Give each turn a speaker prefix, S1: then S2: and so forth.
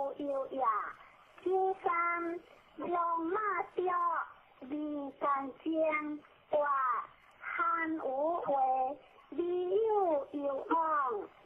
S1: 有有呀，金山龙马雕，李三江话汉无为，李有有昂。